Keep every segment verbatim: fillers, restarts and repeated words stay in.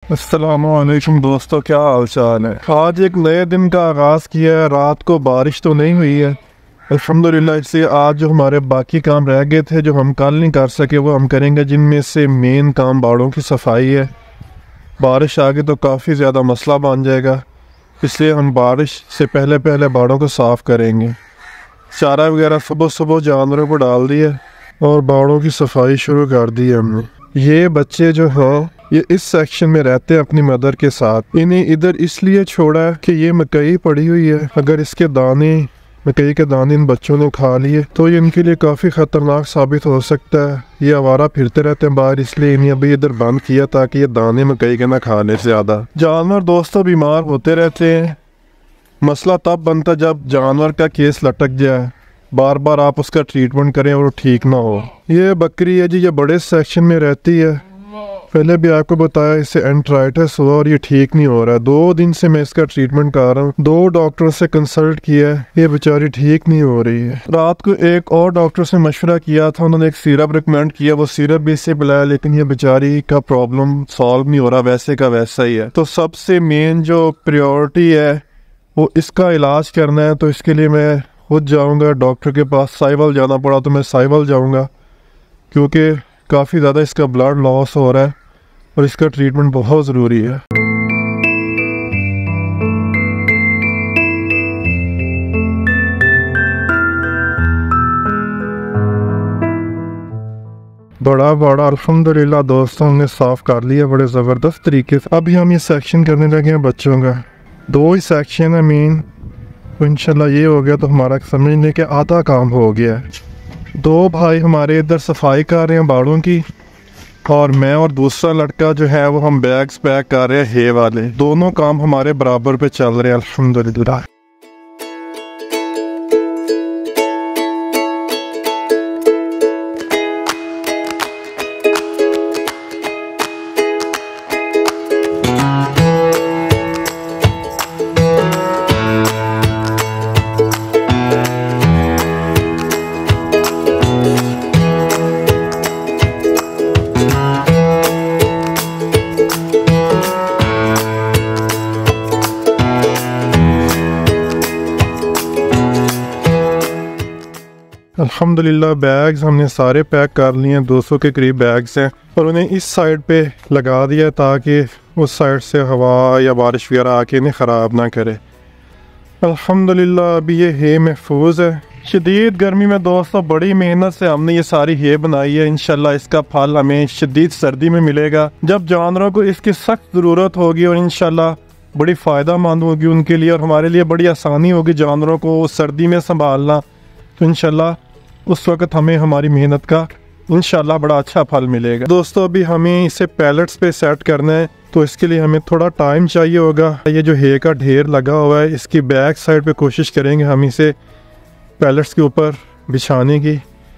अस्सलामुअलैकुम दोस्तों, क्या हाल चाल है। आज एक नए दिन का आगाज़ किया है। रात को बारिश तो नहीं हुई है अल्हम्दुलिल्लाह, इसलिए आज जो हमारे बाकी काम रह गए थे जो हम कल नहीं कर सके वो हम करेंगे, जिनमें से मेन काम बाड़ों की सफाई है। बारिश आ गई तो काफ़ी ज़्यादा मसला बन जाएगा, इसलिए हम बारिश से पहले पहले बाड़ों को साफ़ करेंगे। चारा वगैरह सुबह सुबह जानवरों को डाल दिया और बाड़ों की सफाई शुरू कर दी है हमने। ये बच्चे जो हैं ये इस सेक्शन में रहते हैं अपनी मदर के साथ। इन्हें इधर इसलिए छोड़ा है कि ये मकई पड़ी हुई है, अगर इसके दाने मकई के दाने इन बच्चों ने खा लिए तो ये इनके लिए काफ़ी ख़तरनाक साबित हो सकता है। ये आवारा फिरते रहते हैं बाहर, इसलिए इन्हें अभी इधर बंद किया ताकि ये दाने मकई के ना खाने से ज़्यादा। जानवर दोस्तों बीमार होते रहते हैं, मसला तब बनता जब जानवर का केस लटक जाए, बार बार आप उसका ट्रीटमेंट करें और वो ठीक ना हो। ये बकरी है जी, ये बड़े सेक्शन में रहती है। पहले भी आपको बताया इसे एंट्राइटिस हुआ और ये ठीक नहीं हो रहा है। दो दिन से मैं इसका ट्रीटमेंट कर रहा हूँ, दो डॉक्टर से कंसल्ट किया है, ये बेचारी ठीक नहीं हो रही है। रात को एक और डॉक्टर से मशवरा किया था, उन्होंने एक सिरप रिकमेंड किया, वो सिरप भी इससे पिलाया, लेकिन ये बेचारी का प्रॉब्लम सॉल्व नहीं हो रहा, वैसे का वैसा ही है। तो सबसे मेन जो प्रायोरिटी है वो इसका इलाज करना है। तो इसके लिए मैं खुद जाऊँगा डॉक्टर के पास। साहिवाल जाना पड़ा तो मैं साहिवाल जाऊँगा, क्योंकि काफ़ी ज़्यादा इसका ब्लड लॉस हो रहा है और इसका ट्रीटमेंट बहुत ज़रूरी है। बड़ा बड़ा अल्हम्दुलिल्लाह दोस्तों हमने साफ़ कर लिया बड़े ज़बरदस्त तरीके से। अभी हम ये सेक्शन करने लगे हैं बच्चों का। दो ही सेक्शन है मेन, तो इंशाल्लाह ये हो गया तो हमारा समझ लें कि आधा काम हो गया है। दो भाई हमारे इधर सफाई कर रहे हैं बाड़ों की, और मैं और दूसरा लड़का जो है वो हम बैग्स पैक कर रहे हैं हे वाले। दोनों काम हमारे बराबर पे चल रहे हैं अल्हम्दुलिल्लाह। अल्हम्दुलिल्लाह बैग्स हमने सारे पैक कर लिए हैं, दो सौ के करीब बैग्स हैं, और उन्हें इस साइड पे लगा दिया ताकि उस साइड से हवा या बारिश वगैरह आके इन्हें ख़राब ना करे। अल्हम्दुलिल्लाह अभी ये हे महफूज है। शदीद गर्मी में दोस्तों बड़ी मेहनत से हमने ये सारी हे बनाई है। इंशाल्लाह इसका फल हमें शदीद सर्दी में मिलेगा, जब जानवरों को इसकी सख्त ज़रूरत होगी, और इंशाल्लाह बड़ी फ़ायदा मंद होगी उनके लिए, और हमारे लिए बड़ी आसानी होगी जानवरों को सर्दी में संभालना। तो इंशाल्लाह उस वक़्त हमें हमारी मेहनत का इंशाल्लाह बड़ा अच्छा फल मिलेगा। दोस्तों अभी हमें इसे पैलेट्स पे सेट करना है, तो इसके लिए हमें थोड़ा टाइम चाहिए होगा। ये जो हे का ढेर लगा हुआ है इसकी बैक साइड पे कोशिश करेंगे हम इसे पैलेट्स के ऊपर बिछाने की।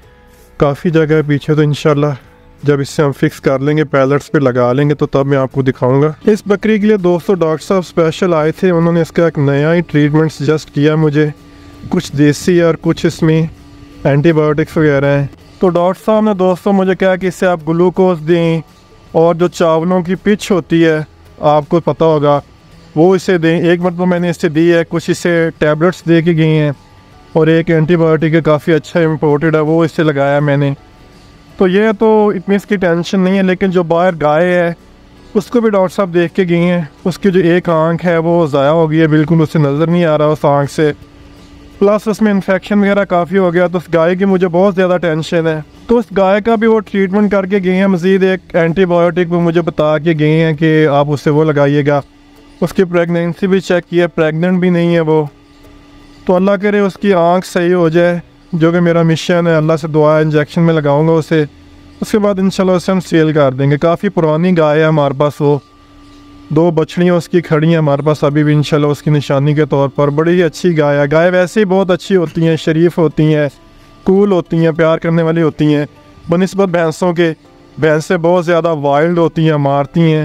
काफ़ी जगह है पीछे, तो इंशाल्लाह जब इससे हम फिक्स कर लेंगे पैलेट्स पे लगा लेंगे तो तब मैं आपको दिखाऊंगा। इस बकरी के लिए दोस्तों डॉक्टर साहब स्पेशल आए थे, उन्होंने इसका एक नया ही ट्रीटमेंट सजेस्ट किया मुझे, कुछ देसी और कुछ इसमें एंटीबायोटिक्स वगैरह हैं। तो डॉक्टर साहब ने दोस्तों मुझे कहा कि इससे आप ग्लूकोज दें, और जो चावलों की पिच होती है आपको पता होगा वो इसे दें। एक मतलब मैंने इससे दी है, कुछ इसे टैबलेट्स दे के गई हैं, और एक एंटीबायोटिक है काफ़ी अच्छा इम्पोर्टेड है वो इससे लगाया मैंने। तो ये तो इतनी इसकी टेंशन नहीं है, लेकिन जो बाहर गाय है उसको भी डॉक्टर साहब देख के गई हैं। उसकी जो एक आँख है वो ज़ाया हो गई है, बिल्कुल उसे नज़र नहीं आ रहा उस आँख से, प्लस उसमें इन्फेक्शन वगैरह काफ़ी हो गया। तो उस गाय की मुझे बहुत ज़्यादा टेंशन है, तो उस गाय का भी वो ट्रीटमेंट करके गए हैं। मज़ीद एक एंटीबायोटिक भी मुझे बता के गए हैं कि आप उससे वो लगाइएगा। उसकी प्रेगनेंसी भी चेक की है, प्रेग्नेंट भी नहीं है वो। तो अल्लाह करे उसकी आँख सही हो जाए, जो कि मेरा मिशन है। अल्लाह से दुआ है, इंजेक्शन में लगाऊंगा उसे, उसके बाद इंशाल्लाह उसे हम सेल कर देंगे। काफ़ी पुरानी गाय है हमारे पास, वो दो बछड़ियाँ उसकी खड़ी हैं हमारे पास अभी भी इंशाल्लाह उसकी निशानी के तौर पर। बड़ी ही अच्छी गाय है। गाय वैसे ही बहुत अच्छी होती हैं, शरीफ होती हैं, कूल होती हैं, प्यार करने वाली होती हैं बनिस्बत भैंसों के। भैंसें बहुत ज़्यादा वाइल्ड होती हैं, मारती हैं।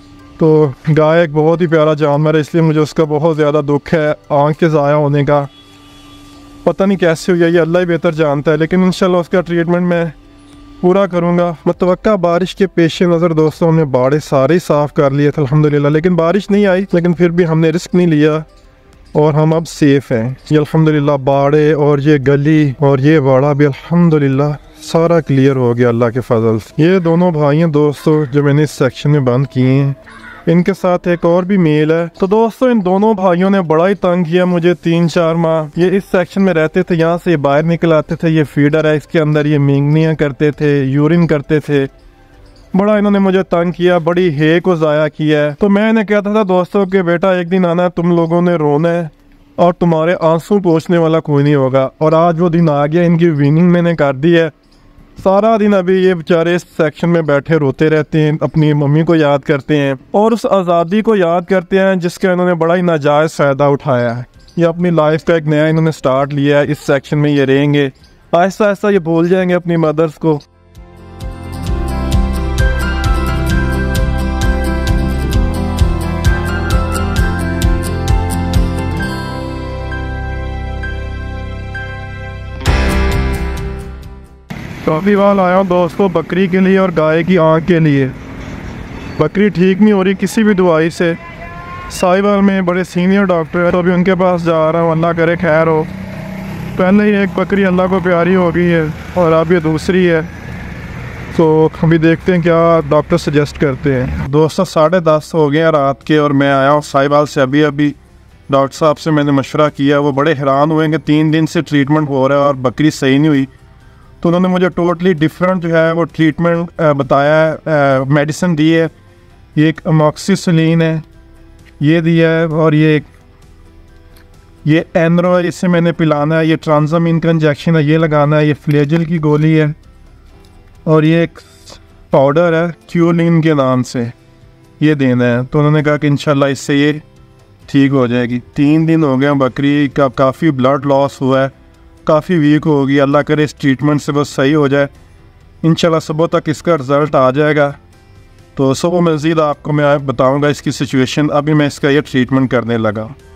तो गाय एक बहुत ही प्यारा जानवर है, इसलिए मुझे उसका बहुत ज़्यादा दुख है आँख के ज़ाया होने का। पता नहीं कैसे हुई है, ये अल्लाह ही बेहतर जानता है, लेकिन इंशाल्लाह उसका ट्रीटमेंट मैं पूरा करूँगा। मुतवक्का बारिश के पेश नज़र दोस्तों हमने बाड़े सारे साफ़ कर लिए थे अल्हम्दुलिल्लाह, लेकिन बारिश नहीं आई, लेकिन फिर भी हमने रिस्क नहीं लिया और हम अब सेफ़ हैं। ये अल्हम्दुलिल्लाह बाड़े और ये गली और ये बाड़ा भी अल्हम्दुलिल्लाह सारा क्लियर हो गया अल्लाह के फजल से। ये दोनों भाई हैं दोस्तों जो मैंने इस सेक्शन में बंद किए हैं, इनके साथ एक और भी मेल है। तो दोस्तों इन दोनों भाइयों ने बड़ा ही तंग किया मुझे तीन चार माह। ये इस सेक्शन में रहते थे, यहाँ से बाहर निकल आते थे। ये फीडर है, इसके अंदर ये मिंगनियाँ करते थे, यूरिन करते थे। बड़ा इन्होंने मुझे तंग किया, बड़ी हे को ज़ाया किया है। तो मैं इन्हें कहता था दोस्तों कि बेटा एक दिन आना है, तुम लोगों ने रोना है और तुम्हारे आंसू पोंछने वाला कोई नहीं होगा। और आज वो दिन आ गया, इनकी विनिंग मैंने कर दी है। सारा दिन अभी ये बेचारे इस सेक्शन में बैठे रोते रहते हैं, अपनी मम्मी को याद करते हैं और उस आज़ादी को याद करते हैं जिसका इन्होंने बड़ा ही नाजायज़ फ़ायदा उठाया है। ये अपनी लाइफ का एक नया इन्होंने स्टार्ट लिया है, इस सेक्शन में ये रहेंगे। आहिस्ता आहिस्ता ये भूल जाएंगे अपनी मदर्स को। काफ़ी बार आया हूँ दोस्तों बकरी के लिए और गाय की आँख के लिए। बकरी ठीक नहीं हो रही किसी भी दवाई से। साहिवाल में बड़े सीनियर डॉक्टर है, तो अभी उनके पास जा रहा हूँ, अल्लाह करे खैर हो। पहले ही एक बकरी अल्लाह को प्यारी हो गई है और अब ये दूसरी है, तो अभी देखते हैं क्या डॉक्टर सजेस्ट करते हैं। दोस्तों साढ़े दस हो गए रात के और मैं आया हूँ साहिवाल से। अभी अभी डॉक्टर साहब से मैंने मशवरा किया, वो बड़े हैरान हुए कि तीन दिन से ट्रीटमेंट हो रहा है और बकरी सही नहीं हुई। तो उन्होंने मुझे टोटली डिफरेंट जो है वो ट्रीटमेंट बताया है, मेडिसिन दी है। ये एक अमॉक्सिसिलिन है, ये दिया है, और ये एक ये एनरो है, इससे मैंने पिलाना है। ये ट्रांजामीन का इंजेक्शन है, ये लगाना है। ये फ्लेजिल की गोली है और ये एक पाउडर है क्यूलिन के नाम से, ये देना है। तो उन्होंने कहा कि इंशाल्लाह इससे ये ठीक हो जाएगी। तीन दिन हो गए बकरी का, काफ़ी ब्लड लॉस हुआ है, काफ़ी वीक होगी। अल्लाह करे इस ट्रीटमेंट से बस सही हो जाए, इंशाल्लाह सुबह तक इसका रिज़ल्ट आ जाएगा। तो सुबह मज़ीद आपको मैं बताऊंगा इसकी सिचुएशन। अभी मैं इसका ये ट्रीटमेंट करने लगा।